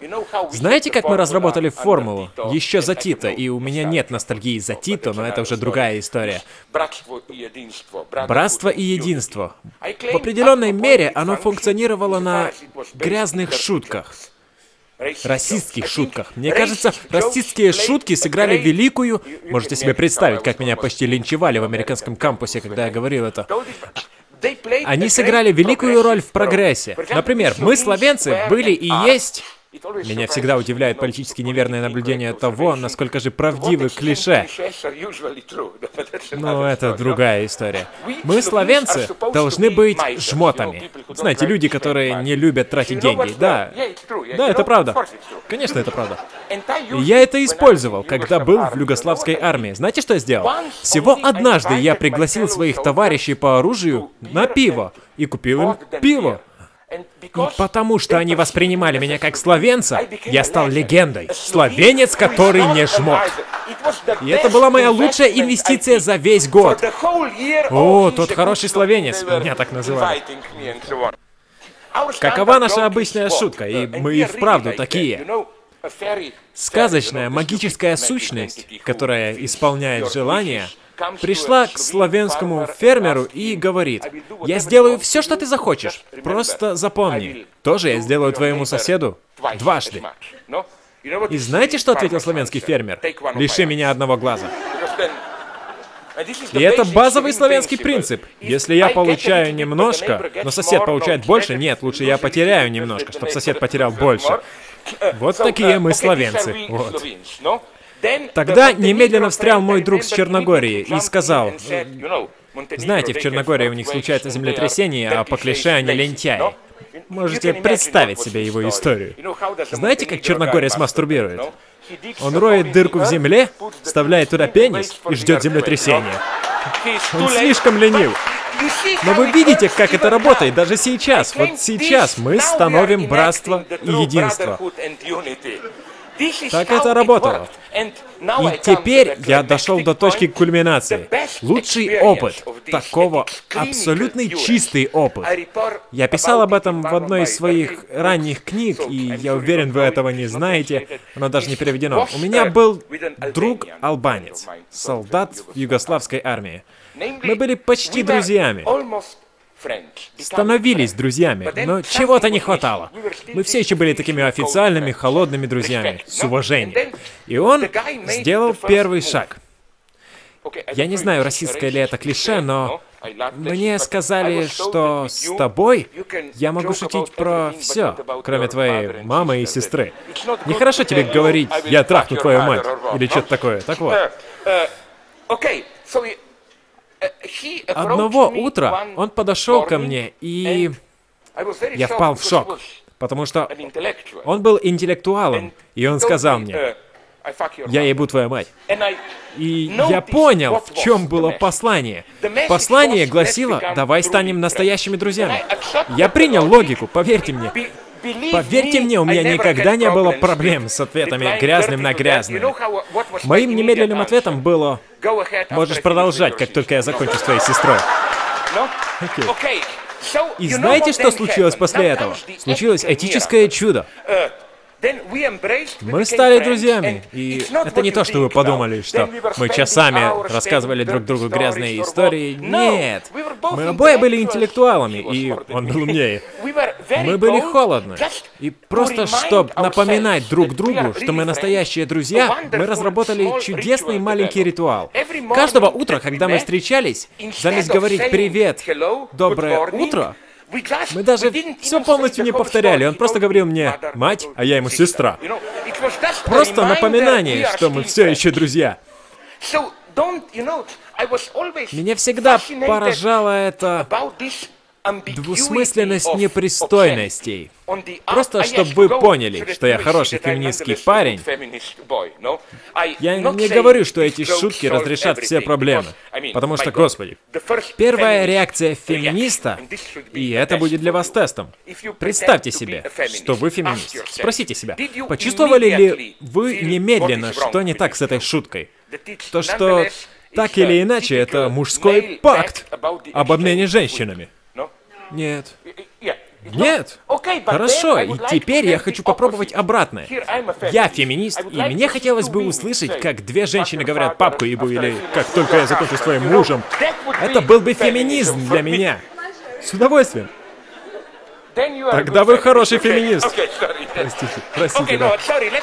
Знаете, как мы разработали формулу? Еще за Тита, и у меня нет ностальгии за Тито, но это уже другая история. Братство и единство. В определенной мере оно функционировало на грязных шутках. Расистских шутках. Мне кажется, расистские шутки сыграли великую... Можете себе представить, как меня почти линчевали в американском кампусе, когда я говорил это. Они сыграли великую роль в прогрессе. Например, мы, словенцы, были и есть... Меня всегда удивляет политически неверное наблюдение того, насколько же правдивы клише. Но это другая история. Мы, словенцы, должны быть жмотами. Знаете, люди, которые не любят тратить деньги. Да, это правда. Конечно, это правда. И я это использовал, когда был в югославской армии. Знаете, что я сделал? Всего однажды я пригласил своих товарищей по оружию на пиво и купил им пиво. И потому что они воспринимали меня как словенца, я стал легендой. Словенец, который не жмот. И это была моя лучшая инвестиция за весь год. О, тот хороший словенец, меня так называли. Какова наша обычная шутка? И мы и вправду такие. Сказочная магическая сущность, которая исполняет желания, пришла к славянскому фермеру и говорит: «Я сделаю все, что ты захочешь. Просто запомни, тоже я сделаю твоему соседу дважды». И знаете, что ответил славянский фермер? «Лиши меня одного глаза». И это базовый славянский принцип. Если я получаю немножко, но сосед получает больше, нет, лучше я потеряю немножко, чтобы сосед потерял больше. Вот такие мы словенцы. Вот. Тогда немедленно встрял мой друг с Черногории и сказал: «Знаете, в Черногории у них случается землетрясение, а по клише они лентяи». Можете представить себе его историю. Знаете, как черногорец мастурбирует? Он роет дырку в земле, вставляет туда пенис и ждет землетрясения. Он слишком ленив. Но вы видите, как это работает даже сейчас. Вот сейчас мы становим братство и единство. Так это работало. И теперь я дошел до точки кульминации. Лучший опыт такого, абсолютный чистый опыт. Я писал об этом в одной из своих ранних книг, и я уверен, вы этого не знаете. Оно даже не переведено. У меня был друг-албанец, солдат в югославской армии. Мы были почти друзьями. Становились друзьями, но чего-то не хватало. Мы все еще были такими официальными, холодными друзьями, с уважением. И он сделал первый шаг. Я не знаю, расистское ли это клише, но мне сказали, что с тобой я могу шутить про все, кроме твоей мамы и сестры. Нехорошо тебе говорить: «Я трахну твою мать», или что-то такое. Так вот. Одного утра он подошел ко мне, и я впал в шок, потому что он был интеллектуалом, и он сказал мне: «Я ебу твою мать». И я понял, в чем было послание. Послание гласило: «Давай станем настоящими друзьями». Я принял логику, поверьте мне. Поверьте мне, у меня никогда не было проблем с ответами грязным на грязным. Моим немедленным ответом было: «Можешь продолжать, как только я закончу с твоей сестрой». Okay. И знаете, что случилось после этого? Случилось этическое чудо. Мы стали друзьями, и это не то, что вы подумали, что мы часами рассказывали друг другу грязные истории. Нет, мы обои были интеллектуалами, и он был умнее. Мы были холодны. И просто, чтобы напоминать друг другу, что мы настоящие друзья, мы разработали чудесный маленький ритуал. Каждого утра, когда мы встречались, заместо говорить «Привет», «Доброе утро», мы даже все полностью не повторяли. Он просто говорил мне «мать», а я ему «сестра». Просто напоминание, что мы все еще друзья. Меня всегда поражала эта двусмысленность непристойностей. Просто, чтобы вы поняли, что я хороший феминистский парень, я не говорю, что эти шутки разрешат все проблемы. Потому что, господи, первая реакция феминиста, и это будет для вас тестом. Представьте себе, что вы феминист. Спросите себя, почувствовали ли вы немедленно, что не так с этой шуткой? То, что так или иначе, это мужской пакт об обмене женщинами. Нет. Нет. Хорошо, и теперь я хочу попробовать обратное. Я феминист, и мне хотелось бы услышать, как две женщины говорят папку ебу, или как только я закончу с твоим мужем. Это был бы феминизм для меня. С удовольствием. Тогда вы хороший феминист. Простите, да.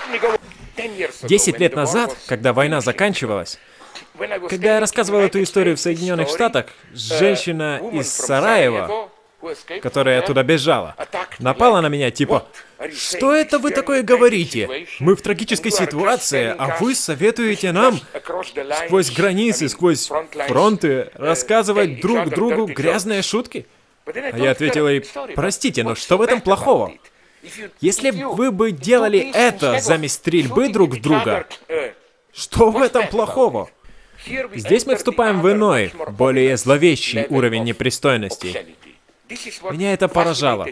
10 лет назад, когда война заканчивалась, когда я рассказывал эту историю в Соединенных Штатах, женщина из Сараева, которая оттуда бежала, напала на меня, типа, «Что это вы такое говорите? Мы в трагической ситуации, а вы советуете нам сквозь границы, сквозь фронты рассказывать друг другу грязные шутки?» А я ответил ей, «Простите, но что в этом плохого? Если вы бы делали это заместь стрельбы друг в друга, что в этом плохого?» Здесь мы вступаем в иной, более зловещий уровень непристойности. Меня это поражало.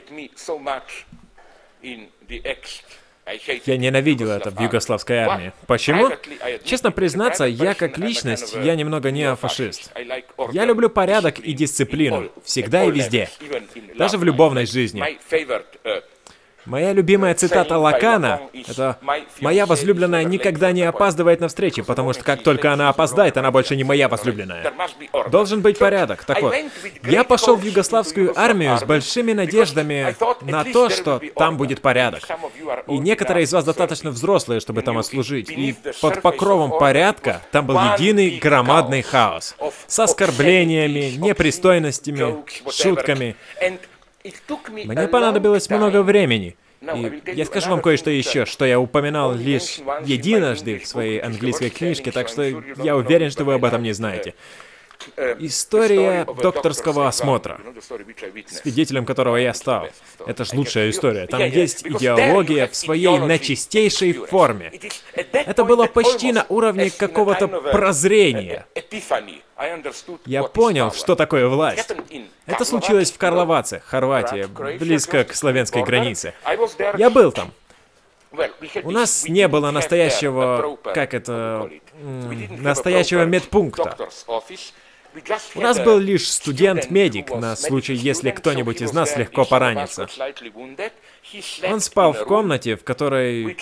Я ненавидел это в югославской армии. Почему? Честно признаться, я как личность, я немного неофашист. Я люблю порядок и дисциплину. Всегда и везде. Даже в любовной жизни. Моя любимая цитата Лакана — это «Моя возлюбленная никогда не опаздывает на встречи, потому что как только она опоздает, она больше не моя возлюбленная». Должен быть порядок. Так вот, я пошел в югославскую армию с большими надеждами на то, что там будет порядок. И некоторые из вас достаточно взрослые, чтобы там отслужить. И под покровом порядка там был единый громадный хаос. С оскорблениями, непристойностями, шутками. Мне понадобилось много времени. И я скажу вам кое-что еще, что я упоминал лишь единожды в своей английской книжке, так что я уверен, что вы об этом не знаете. История докторского осмотра, свидетелем которого я стал. Это ж лучшая история. Там есть идеология в своей наичистейшей форме. Это было почти на уровне какого-то прозрения. Я понял, что такое власть. Это случилось в Карловаце, Хорватия, близко к славянской границе. Я был там. У нас не было настоящего, настоящего медпункта. У нас был лишь студент-медик на случай, если кто-нибудь из нас легко поранится. Он спал в комнате, в которой...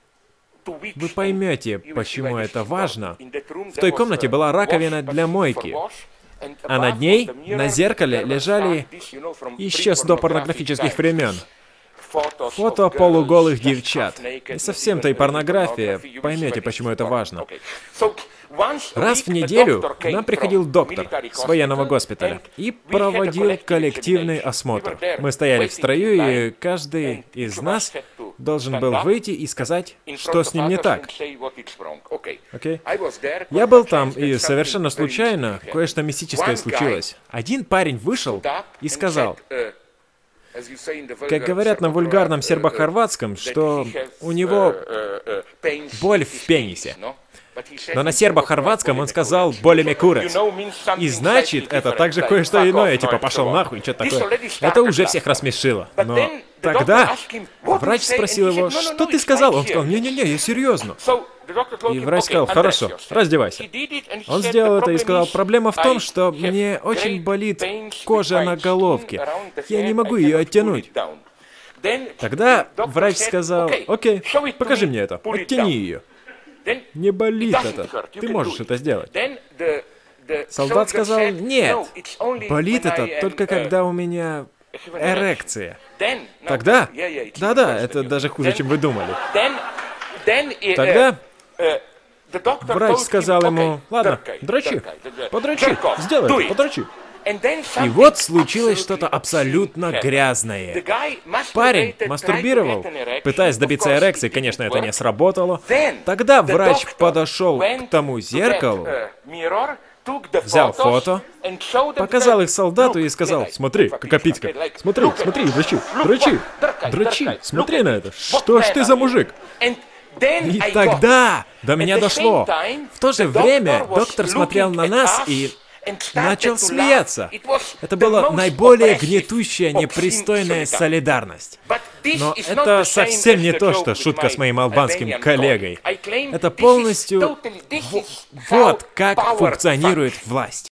Вы поймете, почему это важно. В той комнате была раковина для мойки, а над ней, на зеркале, лежали еще с допорнографических времен фото полуголых девчат. Не совсем то и порнография, поймете, почему это важно. Раз в неделю к нам приходил доктор с военного госпиталя и проводил коллективный осмотр. Мы стояли в строю, и каждый из нас должен был выйти и сказать, что с ним не так. Окей? Я был там, и совершенно случайно кое-что мистическое случилось. Один парень вышел и сказал, как говорят на вульгарном сербо-хорватском, что у него боль в пенисе. Но на сербо-хорватском он сказал «боли курец». И значит, это также кое-что иное, типа «пошел нахуй», что-то такое. Это уже всех рассмешило. Но тогда врач спросил его «что ты сказал?» Он сказал «не-не-не, я серьезно». И врач сказал «хорошо, раздевайся». Он сделал это и сказал «проблема в том, что мне очень болит кожа на головке. Я не могу ее оттянуть». Тогда врач сказал «окей, покажи мне это, оттяни ее». Не болит это. Ты можешь это сделать. Солдат сказал, нет, болит это только когда у меня эрекция. Тогда, да-да, это даже хуже, чем вы думали. Тогда врач сказал ему, ладно, дрочи, подрочи, сделай это, подрочи. И вот случилось что-то абсолютно грязное. Парень мастурбировал, пытаясь добиться эрекции, конечно, это не сработало. Тогда врач подошел к тому зеркалу, взял фото, показал их солдату и сказал, смотри, какая писька, смотри, смотри, дрочи, дрочи, дрочи, смотри на это, что ж ты за мужик? И тогда до меня дошло. В то же время доктор смотрел на нас и начал смеяться. Это была наиболее гнетущая, непристойная солидарность. Но это совсем не то, что шутка с моим албанским коллегой. Это полностью... Вот как функционирует власть.